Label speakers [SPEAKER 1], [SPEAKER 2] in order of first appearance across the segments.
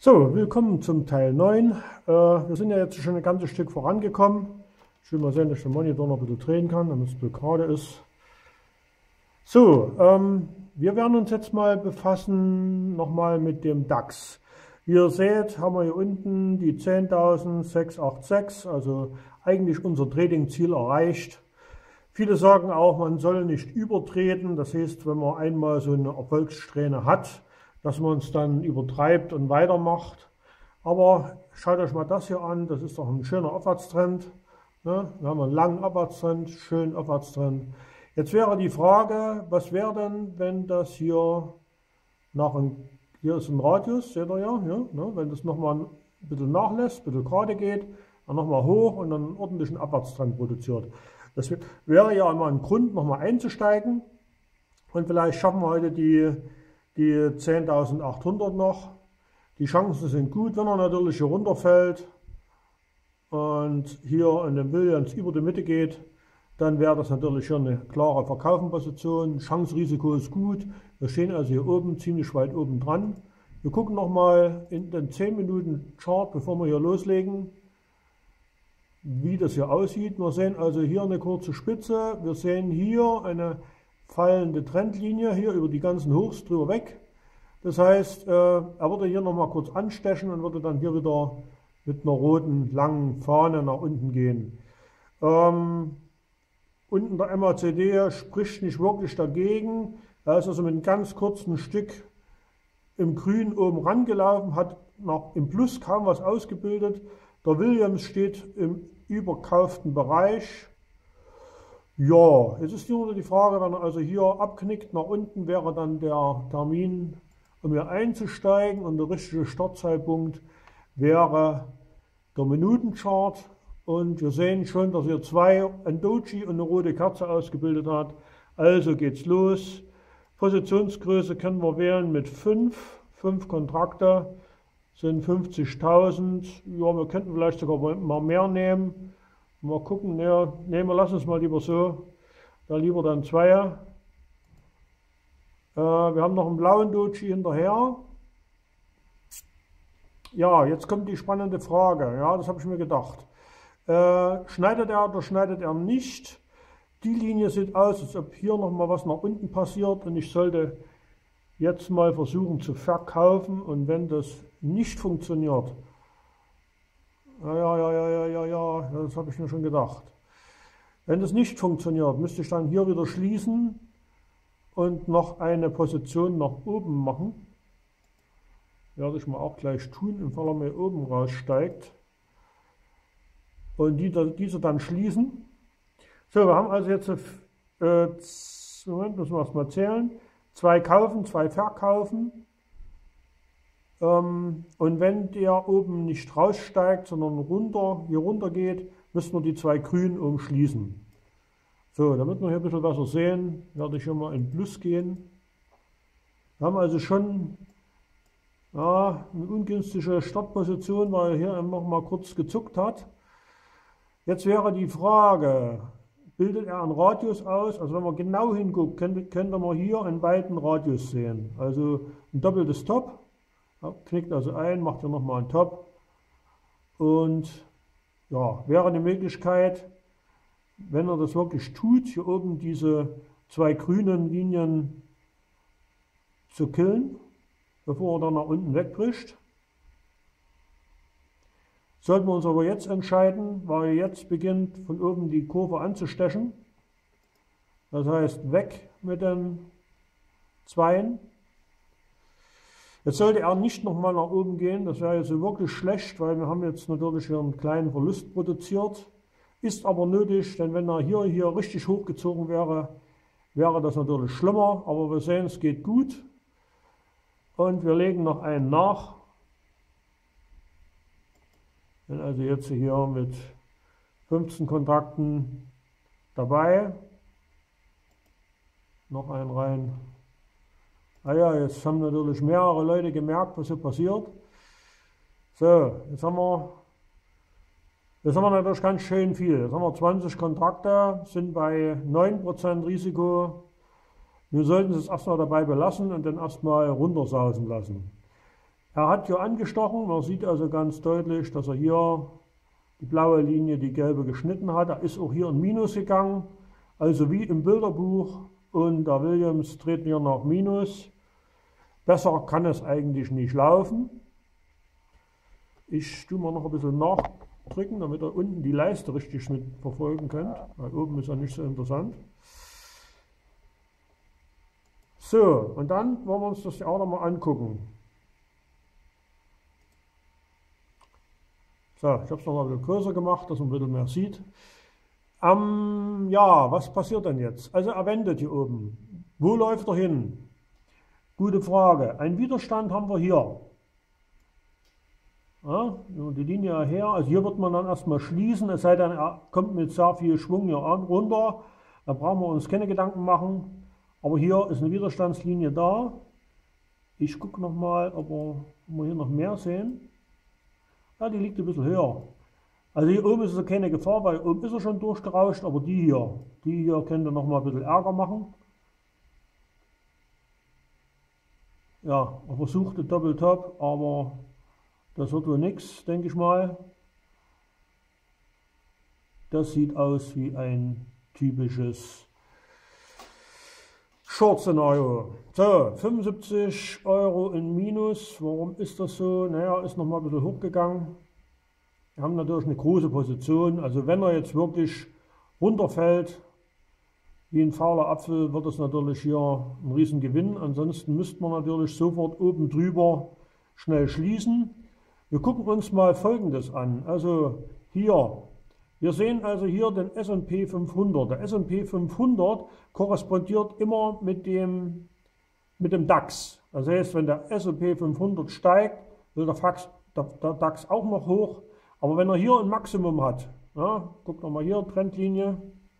[SPEAKER 1] So, willkommen zum Teil 9. Wir sind ja jetzt schon ein ganzes Stück vorangekommen. Ich will mal sehen, dass ich den Monitor noch ein bisschen drehen kann, damit es gerade ist. So, wir werden uns jetzt mal befassen nochmal mit dem DAX. Wie ihr seht, haben wir hier unten die 10.686, also eigentlich unser Trading-Ziel erreicht. Viele sagen auch, man soll nicht übertreten. Das heißt, wenn man einmal so eine Erfolgssträhne hat, dass man es dann übertreibt und weitermacht. Aber schaut euch mal das hier an, das ist doch ein schöner Aufwärtstrend. Ne? Wir haben einen langen Abwärtstrend, schönen Aufwärtstrend. Jetzt wäre die Frage, was wäre denn, wenn das hier hier ist ein Radius, seht ihr ja, ne? Wenn das nochmal ein bisschen nachlässt, ein bisschen gerade geht, dann nochmal hoch und dann einen ordentlichen Abwärtstrend produziert. Das wäre ja immer ein Grund, nochmal einzusteigen. Und vielleicht schaffen wir heute die 10.800 noch. Die Chancen sind gut, wenn er natürlich hier runterfällt und hier in den Williams über die Mitte geht, dann wäre das natürlich schon eine klare Verkaufenposition. Chance-Risiko ist gut. Wir stehen also hier oben, ziemlich weit oben dran. Wir gucken nochmal in den 10 Minuten Chart, bevor wir hier loslegen, wie das hier aussieht. Wir sehen also hier eine kurze Spitze. Wir sehen hier eine fallende Trendlinie hier über die ganzen Hochs drüber weg. Das heißt, er würde hier nochmal kurz anstechen und würde dann hier wieder mit einer roten langen Fahne nach unten gehen. Unten der MACD spricht nicht wirklich dagegen. Er ist also mit einem ganz kurzen Stück im Grün oben rangelaufen, hat noch im Plus kaum was ausgebildet. Der Williams steht im überkauften Bereich. Ja, jetzt ist nur die Frage, wenn er also hier abknickt nach unten, wäre dann der Termin, um hier einzusteigen, und der richtige Startzeitpunkt wäre der Minutenchart. Und wir sehen schon, dass hier ein Doji und eine rote Kerze ausgebildet hat. Also geht's los. Positionsgröße können wir wählen mit 5 Kontrakte sind 50.000. Ja, wir könnten vielleicht sogar mal mehr nehmen. Mal gucken, ne, wir lassen es mal lieber so. Da lieber dann 2. Wir haben noch einen blauen Doji hinterher. Ja, jetzt kommt die spannende Frage. Ja, das habe ich mir gedacht. Schneidet er oder schneidet er nicht? Die Linie sieht aus, als ob hier nochmal was nach unten passiert, und ich sollte jetzt mal versuchen zu verkaufen, und wenn das nicht funktioniert, ja, das habe ich mir schon gedacht. Wenn das nicht funktioniert, müsste ich dann hier wieder schließen und noch eine Position nach oben machen. Werde ich mal auch gleich tun, im Fall er mir oben raussteigt. Und diese dann schließen. So, wir haben also jetzt, Moment, müssen wir erstmal zählen, 2 kaufen, 2 verkaufen. Und wenn der oben nicht raussteigt, sondern hier runter geht, müssen wir die 2 grünen umschließen. So, damit wir hier ein bisschen besser sehen, werde ich hier mal in Plus gehen. Wir haben also schon eine ungünstige Startposition, weil er hier noch mal kurz gezuckt hat. Jetzt wäre die Frage, bildet er einen Radius aus? Also wenn man genau hinguckt, könnte man hier einen weiten Radius sehen. Also ein doppeltes Top. Knickt also ein, macht hier nochmal einen Top. Und ja, wäre eine Möglichkeit, wenn er das wirklich tut, hier oben diese 2 grünen Linien zu killen, bevor er dann nach unten wegbricht. Sollten wir uns aber jetzt entscheiden, weil jetzt beginnt von oben die Kurve anzustechen. Das heißt, weg mit den 2. Jetzt sollte er nicht nochmal nach oben gehen, das wäre jetzt wirklich schlecht, weil wir haben jetzt natürlich hier einen kleinen Verlust produziert. Ist aber nötig, denn wenn er hier richtig hochgezogen wäre, wäre das natürlich schlimmer. Aber wir sehen, es geht gut. Und wir legen noch einen nach. Bin also jetzt hier mit 15 Kontrakten dabei. Noch einen rein. Ah ja, jetzt haben natürlich mehrere Leute gemerkt, was hier passiert. So, jetzt haben wir natürlich ganz schön viel. Jetzt haben wir 20 Kontrakte, sind bei 9% Risiko. Wir sollten es erstmal dabei belassen und dann erstmal runtersausen lassen. Er hat hier angestochen, man sieht also ganz deutlich, dass er hier die blaue Linie, die gelbe geschnitten hat. Er ist auch hier in Minus gegangen, also wie im Bilderbuch, und der Williams dreht hier nach Minus. Besser kann es eigentlich nicht laufen. Ich tue mal noch ein bisschen nachdrücken, damit ihr unten die Leiste richtig mit verfolgen könnt, weil oben ist ja nicht so interessant. So, und dann wollen wir uns das ja auch noch mal angucken. So, ich habe es noch mal ein bisschen größer gemacht, dass man ein bisschen mehr sieht. Ja, was passiert denn jetzt? Also er wendet hier oben. Wo läuft er hin? Gute Frage. Einen Widerstand haben wir hier. Ja, die Linie her. Also hier wird man dann erstmal schließen, es sei denn, er kommt mit sehr viel Schwung hier runter. Da brauchen wir uns keine Gedanken machen. Aber hier ist eine Widerstandslinie da. Ich gucke nochmal, ob wir hier noch mehr sehen. Ja, die liegt ein bisschen höher. Also hier oben ist es keine Gefahr, weil oben ist er schon durchgerauscht, aber die hier könnte noch mal ein bisschen Ärger machen. Ja, er versucht den Doppeltop, aber das wird wohl nichts, denke ich mal. Das sieht aus wie ein typisches Short-Szenario. So, 75 € in Minus. Warum ist das so? Naja, ist noch mal ein bisschen hochgegangen. Wir haben natürlich eine große Position. Also wenn er jetzt wirklich runterfällt, wie ein fauler Apfel, wird es natürlich hier ein Riesengewinn. Ansonsten müsste man natürlich sofort oben drüber schnell schließen. Wir gucken uns mal Folgendes an. Also hier, wir sehen also hier den S&P 500. Der S&P 500 korrespondiert immer mit dem DAX. Das heißt, wenn der S&P 500 steigt, will der DAX auch noch hoch. Aber wenn er hier ein Maximum hat, ja, guckt nochmal hier, Trendlinie,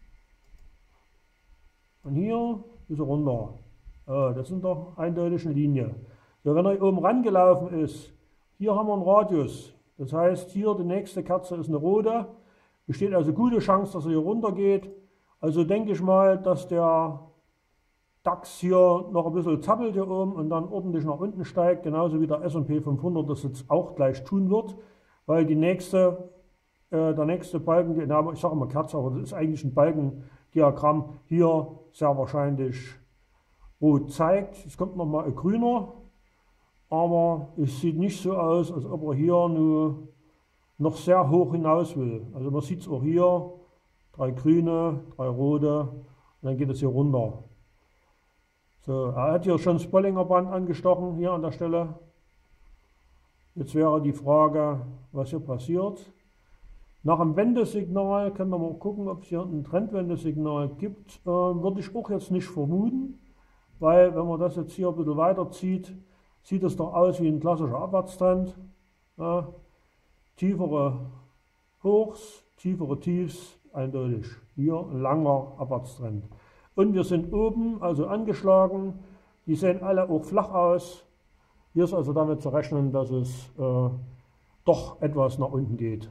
[SPEAKER 1] und hier ist er runter. Das sind doch eindeutig eine Linie. So, wenn er hier oben rangelaufen ist, hier haben wir einen Radius. Das heißt, hier die nächste Kerze ist eine rote. Besteht also gute Chance, dass er hier runter geht. Also denke ich mal, dass der DAX hier noch ein bisschen zappelt hier oben und dann ordentlich nach unten steigt, genauso wie der S&P 500 das jetzt auch gleich tun wird. Weil der nächste Balken, ich sage immer Kerze, aber das ist eigentlich ein Balkendiagramm, hier sehr wahrscheinlich rot zeigt. Es kommt nochmal ein grüner, aber es sieht nicht so aus, als ob er hier nur noch sehr hoch hinaus will. Also man sieht es auch hier, 3 grüne, 3 rote, und dann geht es hier runter. So, er hat hier schon das Bollinger Band angestochen, hier an der Stelle. Jetzt wäre die Frage, was hier passiert. Nach dem Wendesignal können wir mal gucken, ob es hier ein Trendwendesignal gibt. Würde ich auch jetzt nicht vermuten, weil wenn man das jetzt hier ein bisschen weiterzieht, sieht es doch aus wie ein klassischer Abwärtstrend. Ja, tiefere Hochs, tiefere Tiefs, eindeutig. Hier ein langer Abwärtstrend. Und wir sind oben, also angeschlagen. Die sehen alle auch flach aus. Hier ist also damit zu rechnen, dass es doch etwas nach unten geht.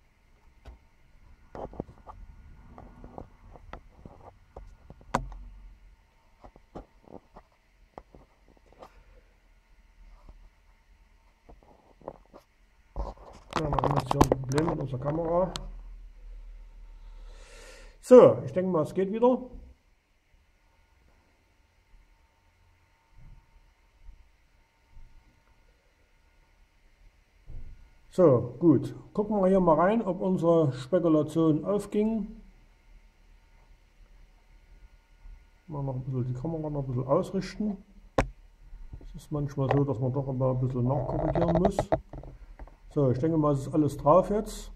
[SPEAKER 1] Ja, wir haben jetzt hier ein Problem mit unserer Kamera. So, ich denke mal, es geht wieder. So, gut. Gucken wir hier mal rein, ob unsere Spekulation aufging. Mal noch ein bisschen die Kamera noch ein bisschen ausrichten. Es ist manchmal so, dass man doch immer ein bisschen nachkorrigieren muss. So, ich denke mal, es ist alles drauf jetzt.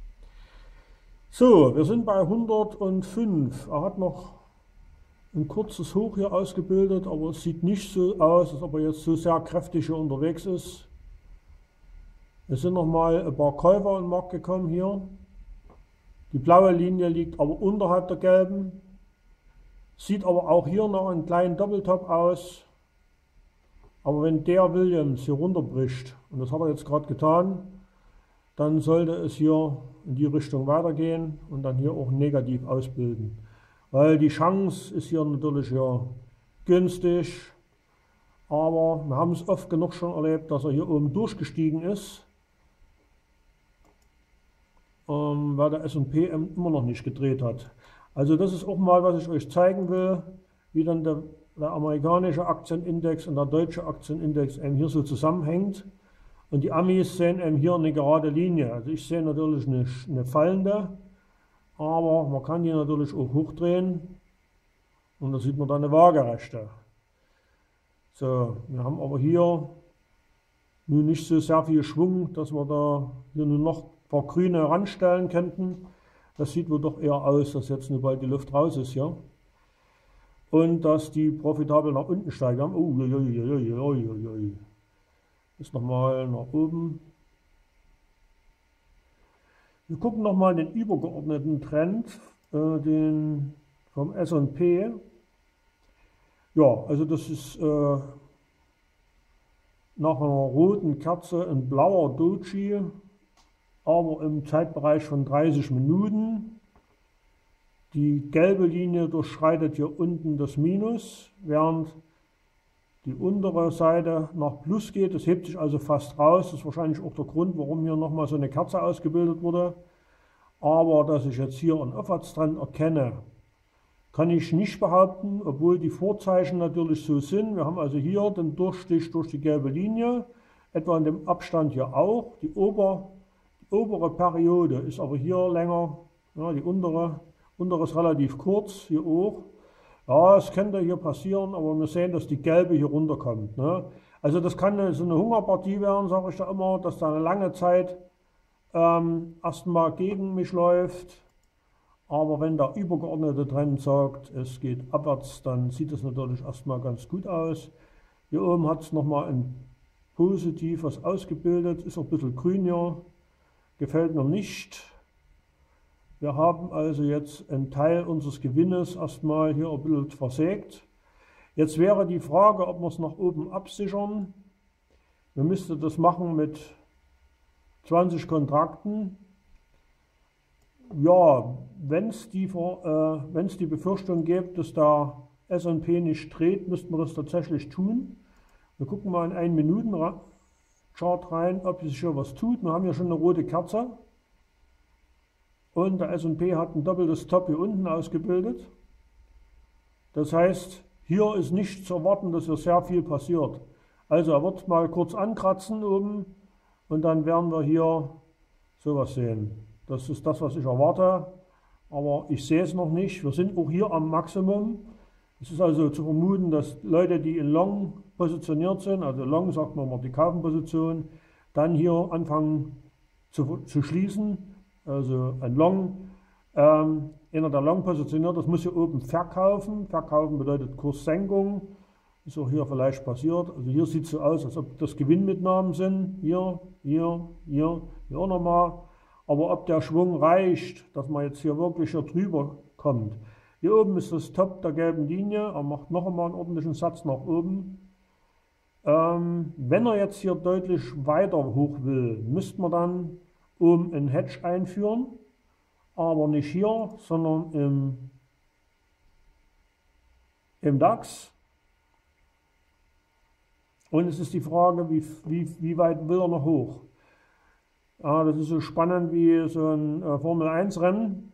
[SPEAKER 1] So, wir sind bei 105. Er hat noch ein kurzes Hoch hier ausgebildet, aber es sieht nicht so aus, als ob er jetzt so sehr kräftig hier unterwegs ist. Es sind noch mal ein paar Käufer in den Markt gekommen hier. Die blaue Linie liegt aber unterhalb der gelben. Sieht aber auch hier noch einen kleinen Doppeltop aus. Aber wenn der Williams hier runterbricht, und das hat er jetzt gerade getan, dann sollte es hier in die Richtung weitergehen und dann hier auch negativ ausbilden. Weil die Chance ist hier natürlich ja günstig, aber wir haben es oft genug schon erlebt, dass er hier oben durchgestiegen ist, weil der S&P immer noch nicht gedreht hat. Also das ist auch mal, was ich euch zeigen will, wie dann der amerikanische Aktienindex und der deutsche Aktienindex eben hier so zusammenhängt. Und die Amis sehen eben hier eine gerade Linie. Also ich sehe natürlich eine fallende, aber man kann die natürlich auch hochdrehen und da sieht man dann eine waagerechte. So, wir haben aber hier nun nicht so sehr viel Schwung, dass wir da hier nur noch ein paar grüne ranstellen könnten. Das sieht wohl doch eher aus, dass jetzt nur bald die Luft raus ist hier. Und dass die profitabel nach unten steigen. Ist nochmal nach oben. Wir gucken nochmal den übergeordneten Trend, den vom S&P. Ja, also das ist nach einer roten Kerze ein blauer Doji, aber im Zeitbereich von 30 Minuten. Die gelbe Linie durchschreitet hier unten das Minus, während die untere Seite nach Plus geht. Das hebt sich also fast raus. Das ist wahrscheinlich auch der Grund, warum hier nochmal so eine Kerze ausgebildet wurde. Aber dass ich jetzt hier einen Aufwärtstrend erkenne, kann ich nicht behaupten, obwohl die Vorzeichen natürlich so sind. Wir haben also hier den Durchstich durch die gelbe Linie, etwa in dem Abstand hier auch. Die obere Periode ist aber hier länger, ja, die untere ist relativ kurz, hier auch. Ja, es könnte hier passieren, aber wir sehen, dass die gelbe hier runterkommt. Ne? Also das kann so eine Hungerpartie werden, sage ich da immer, dass da eine lange Zeit erstmal gegen mich läuft. Aber wenn der übergeordnete Trend sagt, es geht abwärts, dann sieht es natürlich erstmal ganz gut aus. Hier oben hat es nochmal ein positives ausgebildet, ist auch ein bisschen grün hier, gefällt mir nicht. Wir haben also jetzt einen Teil unseres Gewinnes erstmal hier ein bisschen versägt. Jetzt wäre die Frage, ob wir es nach oben absichern. Wir müssten das machen mit 20 Kontrakten. Ja, wenn es die Befürchtung gibt, dass der S&P nicht dreht, müssten wir das tatsächlich tun. Wir gucken mal in 1 Minuten-Chart rein, ob sich hier was tut. Wir haben hier schon eine rote Kerze. Und der S&P hat ein doppeltes Top hier unten ausgebildet. Das heißt, hier ist nicht zu erwarten, dass hier sehr viel passiert. Also er wird mal kurz ankratzen oben und dann werden wir hier sowas sehen. Das ist das, was ich erwarte, aber ich sehe es noch nicht. Wir sind auch hier am Maximum. Es ist also zu vermuten, dass Leute, die in Long positioniert sind, also Long sagt man mal die Kaufenposition, dann hier anfangen zu schließen. Also ein Long, einer der Long positioniert, das muss hier oben verkaufen. Verkaufen bedeutet Kurssenkung. Ist auch hier vielleicht passiert. Also hier sieht es so aus, als ob das Gewinnmitnahmen sind. Hier auch nochmal. Aber ob der Schwung reicht, dass man jetzt hier wirklich hier drüber kommt. Hier oben ist das Top der gelben Linie. Er macht noch einmal einen ordentlichen Satz nach oben. Wenn er jetzt hier deutlich weiter hoch will, müsste man dann oben einen Hedge einführen. Aber nicht hier, sondern im DAX. Und es ist die Frage, wie weit will er noch hoch? Ja, das ist so spannend wie so ein Formel-1-Rennen.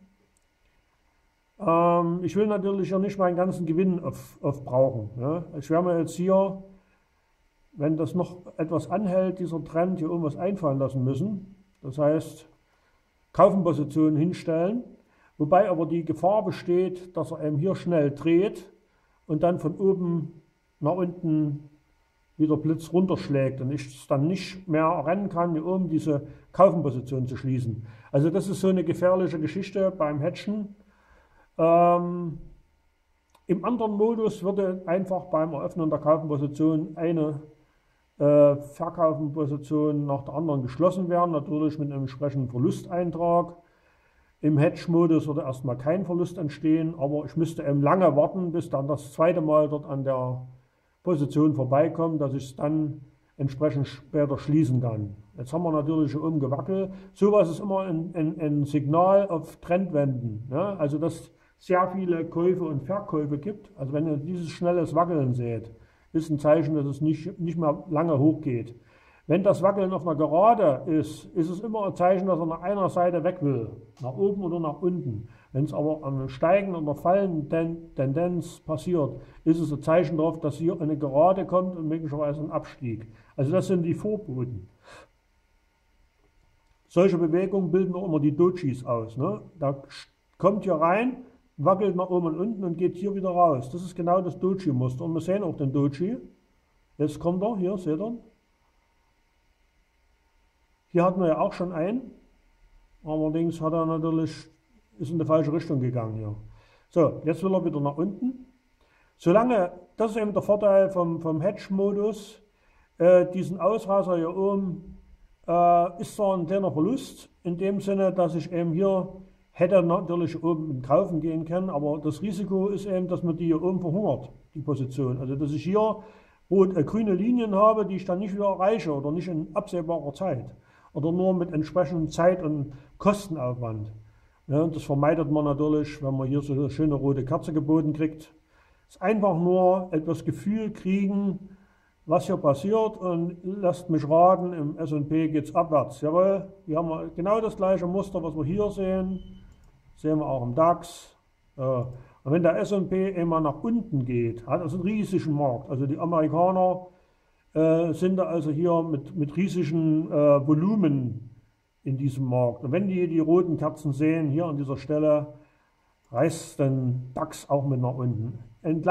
[SPEAKER 1] Ich will natürlich ja nicht meinen ganzen Gewinn aufbrauchen. Ja. Ich werde mir jetzt hier, wenn das noch etwas anhält, dieser Trend, hier irgendwas einfallen lassen müssen. Das heißt, Kaufenpositionen hinstellen, wobei aber die Gefahr besteht, dass er eben hier schnell dreht und dann von oben nach unten wieder Blitz runterschlägt und ich dann nicht mehr rennen kann, hier oben diese Kaufenposition zu schließen. Also das ist so eine gefährliche Geschichte beim Hedgen. Im anderen Modus würde einfach beim Eröffnen der Kaufenposition eine Verkaufenposition nach der anderen geschlossen werden, natürlich mit einem entsprechenden Verlusteintrag. Im Hedge-Modus würde erstmal kein Verlust entstehen, aber ich müsste eben lange warten, bis dann das zweite Mal dort an der Position vorbeikommt, dass ich es dann entsprechend später schließen kann. Jetzt haben wir natürlich hier oben gewackelt. Sowas ist immer ein Signal auf Trendwenden. Ja? Also dass es sehr viele Käufe und Verkäufe gibt. Also wenn ihr dieses schnelles Wackeln seht, ist ein Zeichen, dass es nicht mehr lange hochgeht. Wenn das Wackeln auf einer Gerade ist, ist es immer ein Zeichen, dass er nach einer Seite weg will, nach oben oder nach unten. Wenn es aber an einer steigenden oder fallenden Tendenz passiert, ist es ein Zeichen darauf, dass hier eine Gerade kommt und möglicherweise ein Abstieg. Also das sind die Vorboten. Solche Bewegungen bilden auch immer die Dojis aus. Ne? Da kommt hier rein, wackelt nach oben und unten und geht hier wieder raus. Das ist genau das Doji-Muster. Und wir sehen auch den Doji. Jetzt kommt er, hier, seht ihr. Hier hatten wir ja auch schon einen. Allerdings hat er natürlich, ist in die falsche Richtung gegangen hier. So, jetzt will er wieder nach unten. Solange, das ist eben der Vorteil vom Hedge-Modus, diesen Ausreißer hier oben ist zwar ein kleiner Verlust, in dem Sinne, dass ich eben hier hätte natürlich oben kaufen gehen können, aber das Risiko ist eben, dass man die hier oben verhungert, die Position. Also dass ich hier grüne Linien habe, die ich dann nicht wieder erreiche oder nicht in absehbarer Zeit oder nur mit entsprechendem Zeit- und Kostenaufwand. Ja, das vermeidet man natürlich, wenn man hier so eine schöne rote Kerze geboten kriegt. Es ist einfach nur etwas Gefühl kriegen, was hier passiert, und lasst mich raten, im S&P geht es abwärts. Jawohl, hier haben wir genau das gleiche Muster, was wir hier sehen. Sehen wir auch im DAX. Und wenn der S&P immer nach unten geht, hat also einen riesigen Markt. Also die Amerikaner sind da also hier mit riesigen Volumen in diesem Markt. Und wenn die roten Kerzen sehen, hier an dieser Stelle, reißt den DAX auch mit nach unten. Eine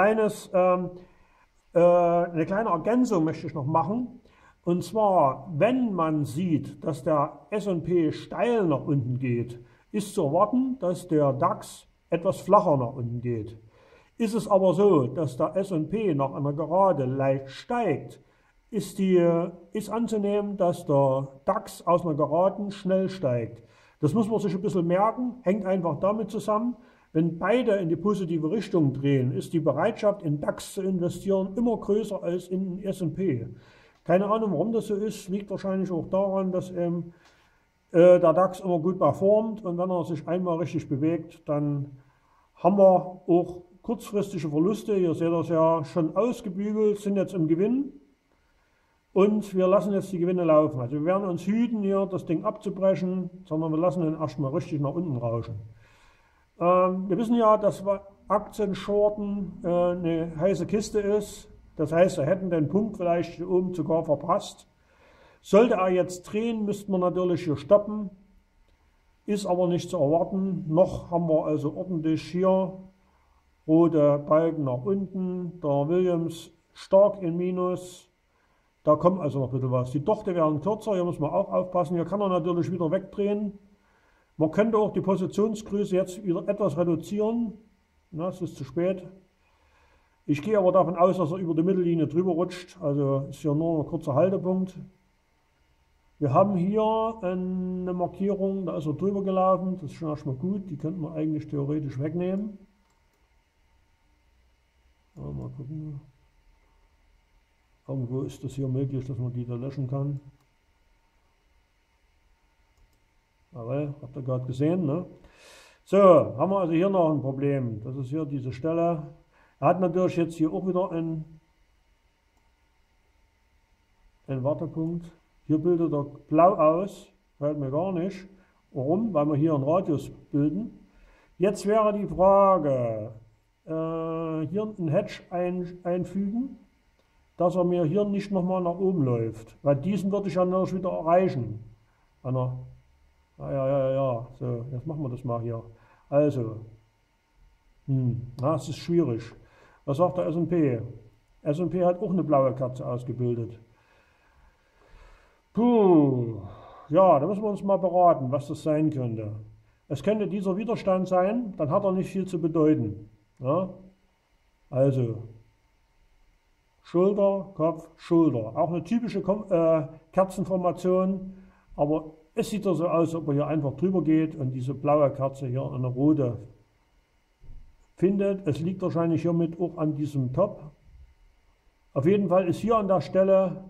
[SPEAKER 1] kleine Ergänzung möchte ich noch machen. Und zwar, wenn man sieht, dass der S&P steil nach unten geht, ist zu erwarten, dass der DAX etwas flacher nach unten geht. Ist es aber so, dass der S&P nach einer Gerade leicht steigt, ist anzunehmen, dass der DAX aus einer Geraden schnell steigt. Das muss man sich ein bisschen merken, hängt einfach damit zusammen, wenn beide in die positive Richtung drehen, ist die Bereitschaft, in DAX zu investieren, immer größer als in den S&P. Keine Ahnung, warum das so ist, liegt wahrscheinlich auch daran, dass der DAX immer gut performt, und wenn er sich einmal richtig bewegt, dann haben wir auch kurzfristige Verluste. Hier seht ihr es ja schon ausgebügelt, sind jetzt im Gewinn. Und wir lassen jetzt die Gewinne laufen. Also wir werden uns hüten, hier das Ding abzubrechen, sondern wir lassen ihn erstmal richtig nach unten rauschen. Wir wissen ja, dass Aktien-Shorten eine heiße Kiste ist. Das heißt, wir hätten den Punkt vielleicht hier oben sogar verpasst. Sollte er jetzt drehen, müssten wir natürlich hier stoppen. Ist aber nicht zu erwarten. Noch haben wir also ordentlich hier rote Balken nach unten. Der Williams stark in Minus. Da kommt also noch ein bisschen was. Die Dochte werden kürzer, hier muss man auch aufpassen. Hier kann er natürlich wieder wegdrehen. Man könnte auch die Positionsgröße jetzt wieder etwas reduzieren. Na, es ist zu spät. Ich gehe aber davon aus, dass er über die Mittellinie drüber rutscht. Also ist hier nur ein kurzer Haltepunkt. Wir haben hier eine Markierung, da ist er drüber gelaufen. Das ist schon erstmal gut. Die könnten wir eigentlich theoretisch wegnehmen. Mal gucken. Irgendwo ist das hier möglich, dass man die da löschen kann. Aber habt ihr gerade gesehen, ne? So, haben wir also hier noch ein Problem. Das ist hier diese Stelle. Er hat natürlich jetzt hier auch wieder einen Wartepunkt. Hier bildet er blau aus. Fällt mir gar nicht. Warum? Weil wir hier einen Radius bilden. Jetzt wäre die Frage, hier einen Hedge einfügen, dass er mir hier nicht nochmal nach oben läuft. Weil diesen würde ich ja natürlich wieder erreichen. Ja. So, jetzt machen wir das mal hier. Also, das ist schwierig. Was sagt der S&P? S&P hat auch eine blaue Kerze ausgebildet. Puh, ja, da müssen wir uns mal beraten, was das sein könnte. Es könnte dieser Widerstand sein, dann hat er nicht viel zu bedeuten. Ja? Also, Schulter, Kopf, Schulter. Auch eine typische Kerzenformation, aber es sieht ja so aus, als ob er hier einfach drüber geht und diese blaue Kerze hier eine rote findet. Es liegt wahrscheinlich hiermit auch an diesem Top. Auf jeden Fall ist hier an der Stelle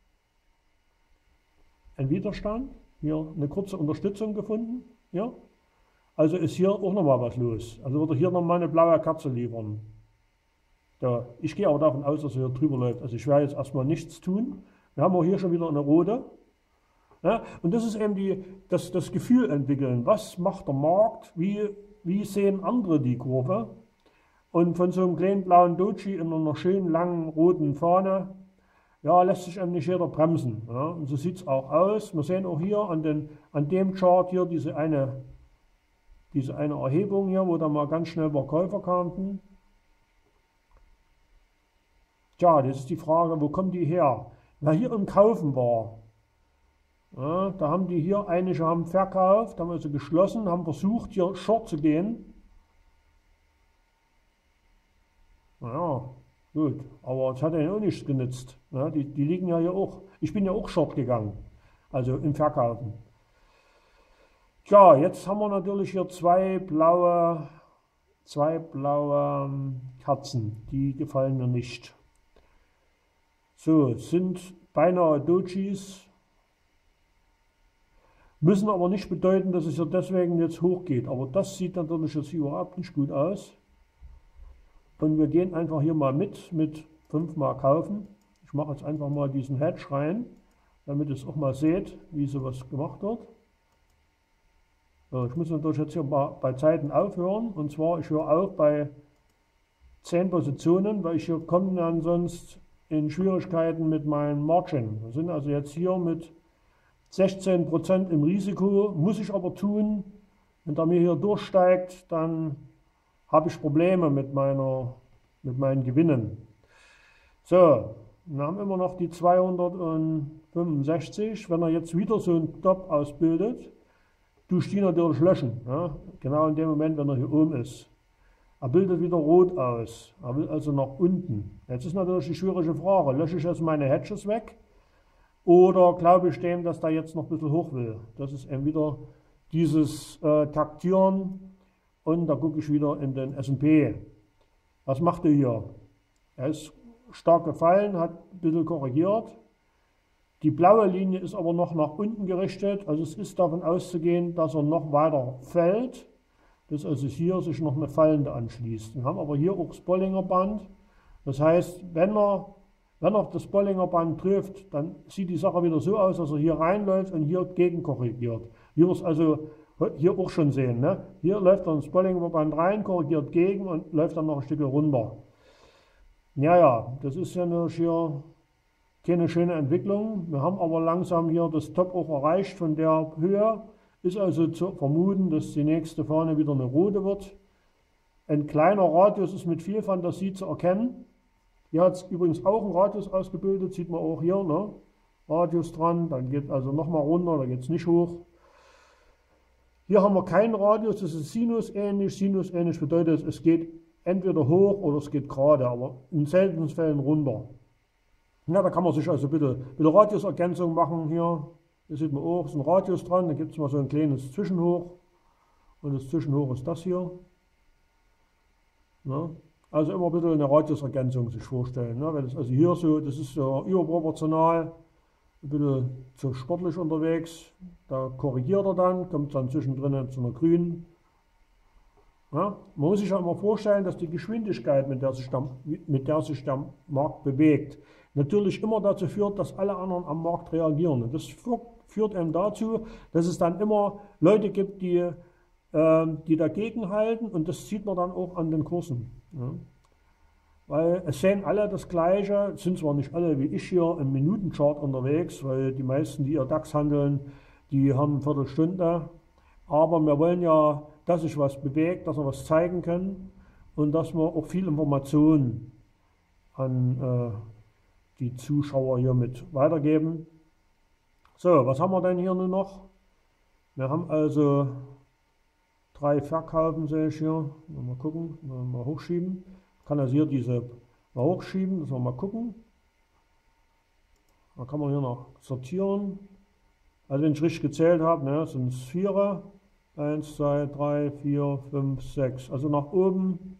[SPEAKER 1] ein Widerstand. Hier eine kurze Unterstützung gefunden. Ja? Also ist hier auch nochmal was los. Also wird er hier nochmal eine blaue Kerze liefern. Ja, ich gehe aber davon aus, dass er hier drüber läuft. Also ich werde jetzt erstmal nichts tun. Wir haben auch hier schon wieder eine rote. Ja, und das ist eben das Gefühl entwickeln. Was macht der Markt? Wie sehen andere die Kurve? Und von so einem kleinen blauen Doji in einer schönen langen roten Fahne, ja, lässt sich eben nicht jeder bremsen. Ja. Und so sieht es auch aus. Wir sehen auch hier an dem Chart hier diese eine Erhebung hier, wo da mal ganz schnell Verkäufer kamen. Tja, das ist die Frage, wo kommen die her? Na, hier im Kaufen war. Ja, da haben die hier, einige haben verkauft, haben also geschlossen, haben versucht hier short zu gehen. Naja, gut, aber es hat ihnen auch nichts genützt. Ja, die liegen ja hier auch. Ich bin ja auch short gegangen, also im Verkaufen. Tja, jetzt haben wir natürlich hier zwei blaue Kerzen, die gefallen mir nicht. So, sind beinahe Dojis, müssen aber nicht bedeuten, dass es ja deswegen jetzt hochgeht. Aber das sieht natürlich jetzt überhaupt nicht gut aus. Und wir gehen einfach hier mal mit 5 Mal kaufen. Ich mache jetzt einfach mal diesen Hedge rein, damit ihr es auch mal seht, wie sowas gemacht wird. So, ich muss natürlich jetzt hier mal bei Zeiten aufhören. Und zwar, ich höre auf bei 10 Positionen, weil ich hier komme dann sonst in Schwierigkeiten mit meinem Margin. Wir sind also jetzt hier mit 16% im Risiko, muss ich aber tun. Wenn der mir hier durchsteigt, dann habe ich Probleme mit meinen Gewinnen. So, wir haben immer noch die 265. Wenn er jetzt wieder so einen Top ausbildet, tust du die natürlich löschen. Ja? Genau in dem Moment, wenn er hier oben ist. Er bildet wieder rot aus. Er will also nach unten. Jetzt ist natürlich die schwierige Frage, lösche ich jetzt meine Hedges weg? Oder glaube ich dem, dass der jetzt noch ein bisschen hoch will? Das ist eben wieder dieses Taktieren. Und da gucke ich wieder in den S&P. Was macht er hier? Er ist stark gefallen, hat ein bisschen korrigiert. Die blaue Linie ist aber noch nach unten gerichtet. Also es ist davon auszugehen, dass er noch weiter fällt. Dass also hier sich noch eine fallende anschließt. Wir haben aber hier auch das Bollinger Band. Das heißt, wenn er das Bollinger Band trifft, dann sieht die Sache wieder so aus, dass er hier reinläuft und hier gegen korrigiert. Hier ist also hier auch schon sehen. Ne? Hier läuft dann das Bollinger Band rein, korrigiert gegen und läuft dann noch ein Stück runter. Ja, das ist ja natürlich hier keine schöne Entwicklung. Wir haben aber langsam hier das Top auch erreicht von der Höhe. Ist also zu vermuten, dass die nächste Fahne wieder eine rote wird. Ein kleiner Radius ist mit viel Fantasie zu erkennen. Hier hat es übrigens auch einen Radius ausgebildet, sieht man auch hier. Ne? Radius dran, dann geht also nochmal runter, da geht es nicht hoch. Hier haben wir keinen Radius, das ist sinusähnlich. Sinusähnlich bedeutet, es geht entweder hoch oder es geht gerade, aber in seltenen Fällen runter. Ja, da kann man sich also bitte Radiusergänzung machen hier. Hier sieht man auch, ist ein Radius dran, da gibt es mal so ein kleines Zwischenhoch. Und das Zwischenhoch ist das hier. Ja, also immer bitte eine Radiusergänzung sich vorstellen. Ne? Wenn das also hier so, das ist ja überproportional. Ein bisschen zu sportlich unterwegs, da korrigiert er dann, kommt dann zwischendrin zu einer grünen. Ja, man muss sich ja immer vorstellen, dass die Geschwindigkeit, mit der sich der Markt bewegt, natürlich immer dazu führt, dass alle anderen am Markt reagieren. Und das führt eben dazu, dass es dann immer Leute gibt, die dagegen halten, und das sieht man dann auch an den Kursen. Ja. Weil es sehen alle das Gleiche, sind zwar nicht alle wie ich hier im Minutenchart unterwegs, weil die meisten, die ihr DAX handeln, die haben eine Viertelstunde, aber wir wollen ja, dass sich was bewegt, dass wir was zeigen können und dass wir auch viel Informationen an die Zuschauer hier mit weitergeben. So, was haben wir denn hier nun noch? Wir haben also 3 Verkaufen, sehe ich hier. Mal gucken, mal hochschieben. Ich kann also hier diese mal hochschieben, dass wir mal gucken. Da kann man hier noch sortieren. Also wenn ich richtig gezählt habe, ne, sind es 4. 1, 2, 3, 4, 5, 6. Also nach oben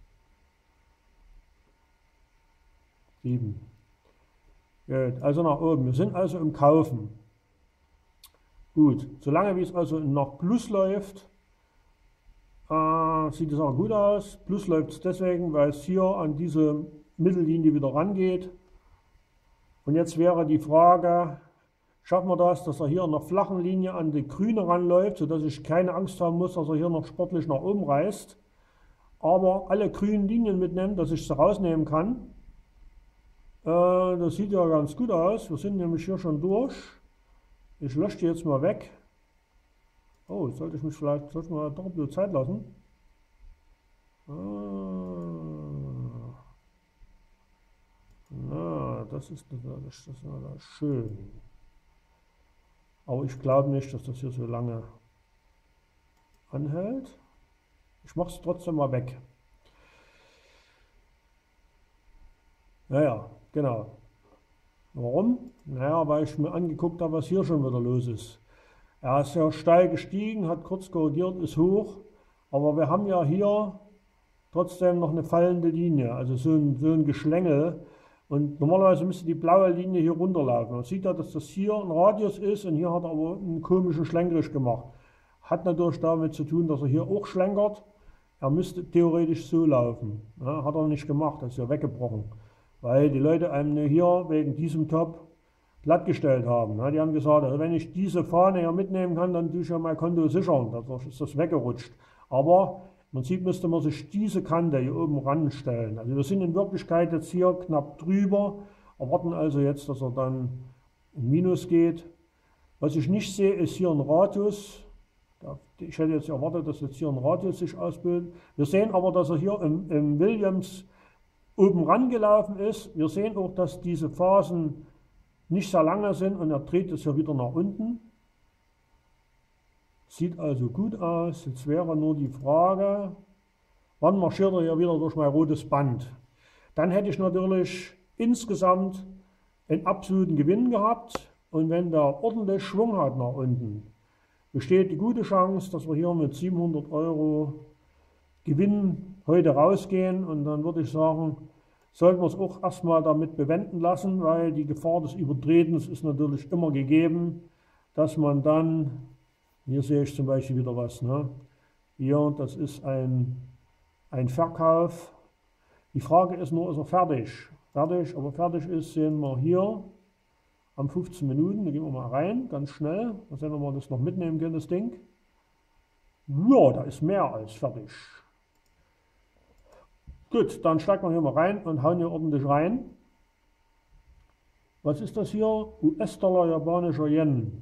[SPEAKER 1] 7. Gut, also nach oben. Wir sind also im Kaufen. Gut, solange wie es also nach Plus läuft, sieht es auch gut aus. Plus läuft es deswegen, weil es hier an diese Mittellinie wieder rangeht. Und jetzt wäre die Frage, schaffen wir das, dass er hier in der flachen Linie an die grüne ranläuft, sodass ich keine Angst haben muss, dass er hier noch sportlich nach oben reißt. Aber alle grünen Linien mitnehmen, dass ich sie rausnehmen kann. Das sieht ja ganz gut aus. Wir sind nämlich hier schon durch. Ich lösche die jetzt mal weg. Oh, sollte ich mal doch ein bisschen Zeit lassen. Na, das ist natürlich schön. Aber ich glaube nicht, dass das hier so lange anhält. Ich mache es trotzdem mal weg. Naja, genau. Warum? Naja, weil ich mir angeguckt habe, was hier schon wieder los ist. Er ist ja steil gestiegen, hat kurz korrigiert, ist hoch. Aber wir haben ja hier trotzdem noch eine fallende Linie, also so ein Geschlängel. Und normalerweise müsste die blaue Linie hier runterlaufen. Man sieht ja, dass das hier ein Radius ist und hier hat er aber einen komischen Schlenkerich gemacht. Hat natürlich damit zu tun, dass er hier auch schlenkert. Er müsste theoretisch so laufen. Ja, hat er nicht gemacht, er ist ja weggebrochen. Weil die Leute einem hier wegen diesem Top glattgestellt haben. Ja, die haben gesagt, also wenn ich diese Fahne hier mitnehmen kann, dann tue ich ja mein Konto sichern. Dadurch ist das weggerutscht. Aber im Prinzip müsste man sich diese Kante hier oben ranstellen. Also wir sind in Wirklichkeit jetzt hier knapp drüber, erwarten also jetzt, dass er dann in Minus geht. Was ich nicht sehe, ist hier ein Radius. Ich hätte jetzt erwartet, dass jetzt hier ein Radius sich ausbildet. Wir sehen aber, dass er hier im Williams oben rangelaufen ist. Wir sehen auch, dass diese Phasen nicht sehr lange sind und er dreht es hier wieder nach unten. Sieht also gut aus. Jetzt wäre nur die Frage, wann marschiert er hier wieder durch mein rotes Band? Dann hätte ich natürlich insgesamt einen absoluten Gewinn gehabt. Und wenn der ordentlich Schwung hat nach unten, besteht die gute Chance, dass wir hier mit 700 € Gewinn heute rausgehen. Und dann würde ich sagen, sollten wir es auch erstmal damit bewenden lassen, weil die Gefahr des Übertretens ist natürlich immer gegeben, dass man dann, hier sehe ich zum Beispiel wieder was, ne? Hier, das ist ein Verkauf. Die Frage ist nur, ist er fertig? Fertig, aber fertig ist, sehen wir hier am 15 Minuten, da gehen wir mal rein, ganz schnell, mal sehen, ob wir das noch mitnehmen können, das Ding. Ja, da ist mehr als fertig. Gut, dann steigen wir hier mal rein und hauen hier ordentlich rein. Was ist das hier? US-Dollar, japanischer Yen.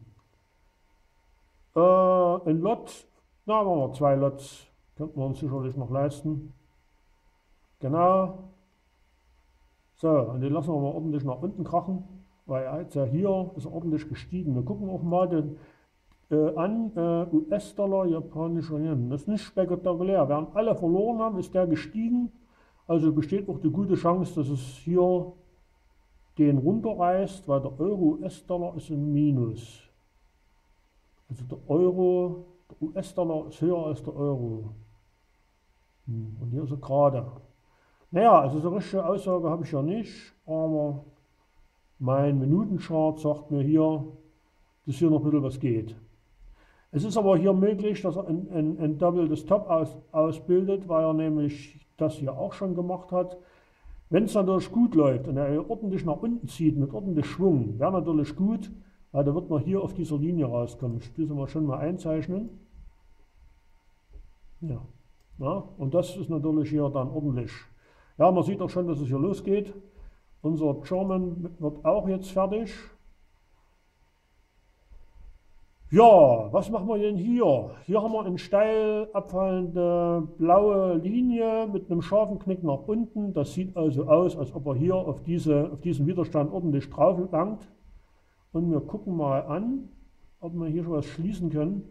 [SPEAKER 1] Ein Lot, na, machen wir 2 Lots, könnten wir uns sicherlich noch leisten. Genau. So, und den lassen wir mal ordentlich nach unten krachen, weil er jetzt ja hier ist ordentlich gestiegen. Wir gucken auch mal den US-Dollar, japanischer Yen. Das ist nicht spektakulär. Während alle verloren haben, ist der gestiegen. Also besteht auch die gute Chance, dass es hier den runterreißt, weil der Euro-US-Dollar ist im Minus. Also der US-Dollar ist höher als der Euro. Und hier ist er gerade. Naja, also so richtige Aussage habe ich ja nicht, aber mein Minutenchart sagt mir hier, dass hier noch ein bisschen was geht. Es ist aber hier möglich, dass er ein doppeltes Top ausbildet, weil er nämlich das hier auch schon gemacht hat. Wenn es natürlich gut läuft und er ordentlich nach unten zieht mit ordentlich Schwung, wäre natürlich gut, weil da wird man hier auf dieser Linie rauskommen. Ich will es schon mal einzeichnen. Ja. Ja, und das ist natürlich hier dann ordentlich. Ja, man sieht auch schon, dass es hier losgeht. Unser German wird auch jetzt fertig. Ja, was machen wir denn hier? Hier haben wir eine steil abfallende blaue Linie mit einem scharfen Knick nach unten. Das sieht also aus, als ob er hier auf diesen Widerstand ordentlich drauf langt. Und wir gucken mal an, ob wir hier schon was schließen können.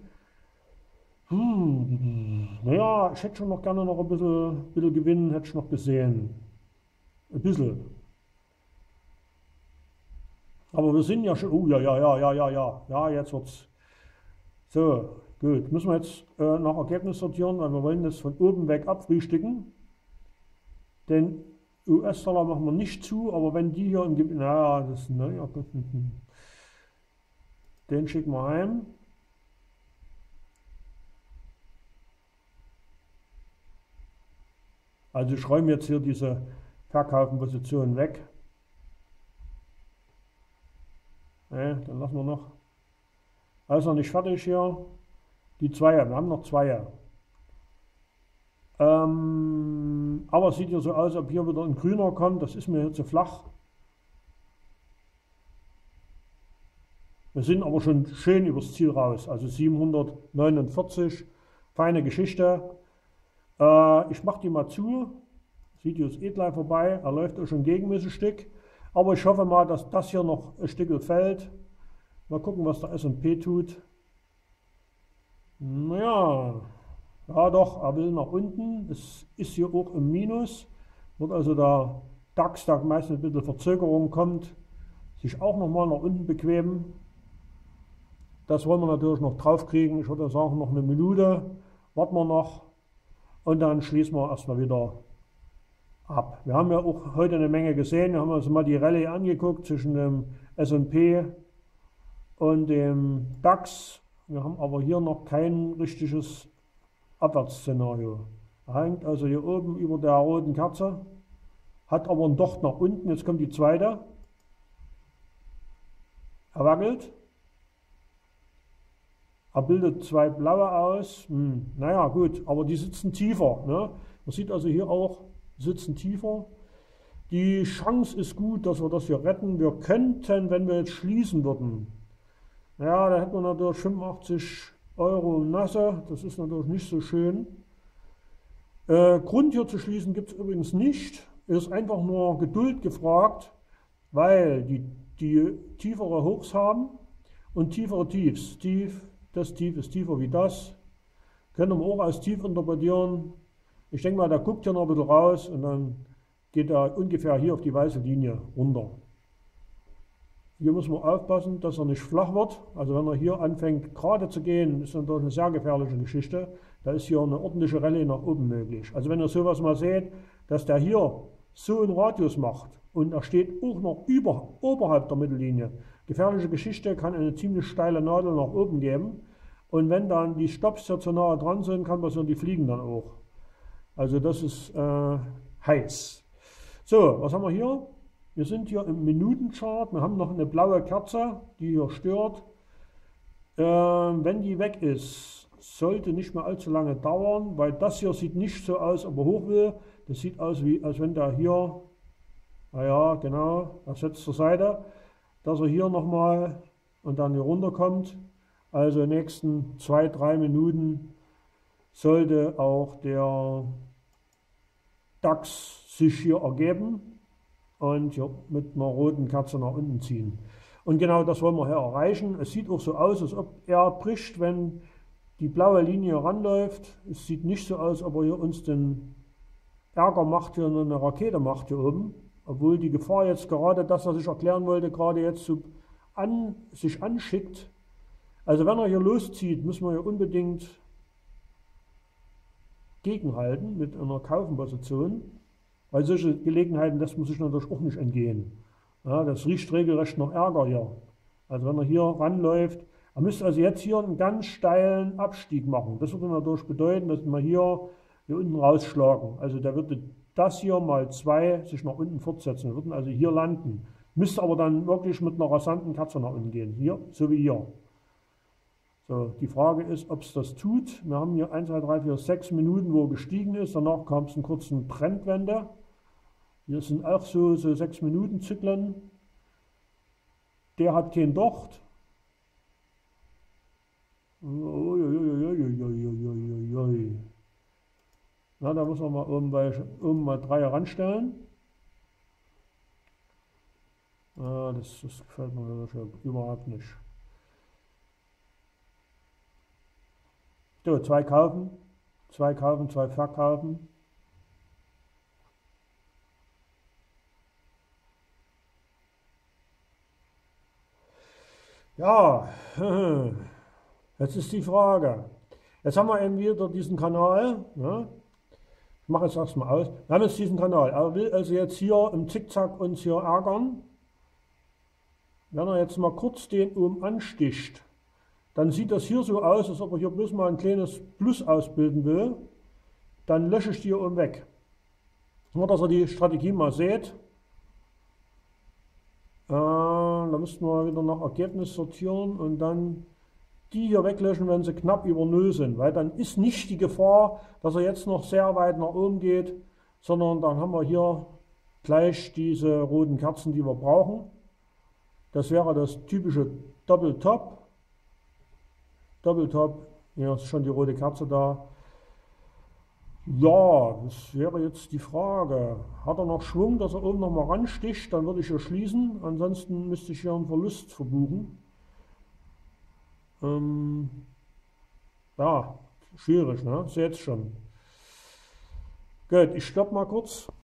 [SPEAKER 1] Naja, ich hätte schon noch gerne noch ein bisschen Gewinn, hätte ich noch gesehen. Ein bisschen. Aber wir sind ja schon, oh ja, jetzt wird's. So, gut, müssen wir jetzt nach Ergebnis sortieren, weil wir wollen das von oben weg abfrühstücken. Den US-Dollar machen wir nicht zu, aber wenn die hier im Gebiet, naja, das, naja, den schicken wir heim. Also ich räume jetzt hier diese Verkaufenposition weg. Ne, dann lassen wir noch. Also noch nicht fertig hier. Die Zweier, wir haben noch Zweier. Aber es sieht ja so aus, ob hier wieder ein grüner kommt. Das ist mir hier zu flach. Wir sind aber schon schön übers Ziel raus. Also 749. Feine Geschichte. Ich mache die mal zu. Video ist eh gleich vorbei. Er läuft auch schon gegen mich ein Stück. Aber ich hoffe mal, dass das hier noch ein Stück fällt. Mal gucken, was der S&P tut. Naja, ja doch, er will nach unten. Es ist hier auch im Minus. Wird also der DAX, da meistens ein bisschen Verzögerung kommt, sich auch nochmal nach unten bequemen. Das wollen wir natürlich noch drauf kriegen. Ich würde sagen, noch eine Minute. Warten wir noch. Und dann schließen wir erstmal wieder ab. Wir haben ja auch heute eine Menge gesehen. Wir haben uns mal die Rallye angeguckt zwischen dem S&P und dem DAX. Wir haben aber hier noch kein richtiges Abwärtsszenario. Er hängt also hier oben über der roten Kerze, hat aber einen Docht nach unten. Jetzt kommt die zweite. Er wackelt. Er bildet zwei blaue aus. Naja, gut, aber die sitzen tiefer. Ne? Man sieht also hier auch, sitzen tiefer. Die Chance ist gut, dass wir das hier retten. Wir könnten, wenn wir jetzt schließen würden, ja, da hätten wir natürlich 85 € nasse. Das ist natürlich nicht so schön. Grund hier zu schließen gibt es übrigens nicht. Es ist einfach nur Geduld gefragt, weil die tiefere Hochs haben und tiefere Tiefs. Das Tief ist tiefer wie das. Können wir auch als Tief interpretieren. Ich denke mal, der guckt hier noch ein bisschen raus und dann geht er ungefähr hier auf die weiße Linie runter. Hier müssen wir aufpassen, dass er nicht flach wird. Also wenn er hier anfängt gerade zu gehen, ist natürlich eine sehr gefährliche Geschichte. Da ist hier eine ordentliche Rallye nach oben möglich. Also wenn ihr sowas mal seht, dass der hier so einen Radius macht und er steht auch noch oberhalb der Mittellinie. Gefährliche Geschichte, kann eine ziemlich steile Nadel nach oben geben. Und wenn dann die Stops hier zu nahe dran sind, kann passieren, die fliegen dann auch. Also das ist heiß. So, was haben wir hier? Wir sind hier im Minutenchart. Wir haben noch eine blaue Kerze, die hier stört. Wenn die weg ist, sollte nicht mehr allzu lange dauern, weil das hier sieht nicht so aus, ob er hoch will. Das sieht aus, wie als wenn der hier, naja, genau, er setzt zur Seite, dass er hier nochmal und dann hier runterkommt. Also in den nächsten 2-3 Minuten sollte auch der DAX sich hier ergeben und hier mit einer roten Kerze nach unten ziehen. Und genau das wollen wir hier erreichen. Es sieht auch so aus, als ob er bricht, wenn die blaue Linie ranläuft. Es sieht nicht so aus, ob er hier uns den Ärger macht, hier eine Rakete macht hier oben. Obwohl die Gefahr jetzt gerade, das, was ich erklären wollte, gerade jetzt so sich anschickt. Also wenn er hier loszieht, müssen wir hier unbedingt gegenhalten mit einer Kaufenposition. Weil solche Gelegenheiten lässt man sich natürlich auch nicht entgehen. Ja, das riecht regelrecht nach Ärger hier. Also wenn er hier ranläuft, er müsste also jetzt hier einen ganz steilen Abstieg machen. Das würde natürlich bedeuten, dass wir hier unten rausschlagen. Also der würde das hier mal 2 sich nach unten fortsetzen. Wir würden also hier landen. Müsste aber dann wirklich mit einer rasanten Kerze nach unten gehen. Hier, so wie hier. So, die Frage ist, ob es das tut. Wir haben hier 1, 2, 3, 4, 6 Minuten, wo er gestiegen ist. Danach kam es einen kurzen Trendwende. Hier sind auch so 6 Minuten Zyklen. Der hat keinen Docht. Na, da muss man mal oben mal 3 ranstellen. Das gefällt mir natürlich überhaupt nicht. So, 2 kaufen, 2 verkaufen. Ja, jetzt ist die Frage. Jetzt haben wir eben wieder diesen Kanal. Ne? Ich mache jetzt erstmal aus. Wir haben jetzt diesen Kanal. Er will also jetzt hier im Zickzack uns hier ärgern. Wenn er jetzt mal kurz den oben ansticht, dann sieht das hier so aus, als ob er hier bloß mal ein kleines Plus ausbilden will. Dann lösche ich die hier oben weg. Nur, dass ihr die Strategie mal seht. Da müssten wir wieder nach Ergebnis sortieren und dann die hier weglöschen, wenn sie knapp über 0 sind, weil dann ist nicht die Gefahr, dass er jetzt noch sehr weit nach oben geht, sondern dann haben wir hier gleich diese roten Kerzen, die wir brauchen. Das wäre das typische Doppeltop. Doppeltop, hier ist schon die rote Kerze da. Ja, das wäre jetzt die Frage. Hat er noch Schwung, dass er oben nochmal ransticht? Dann würde ich hier schließen. Ansonsten müsste ich hier einen Verlust verbuchen. Ja, schwierig, ne? Seht schon. Gut, ich stoppe mal kurz.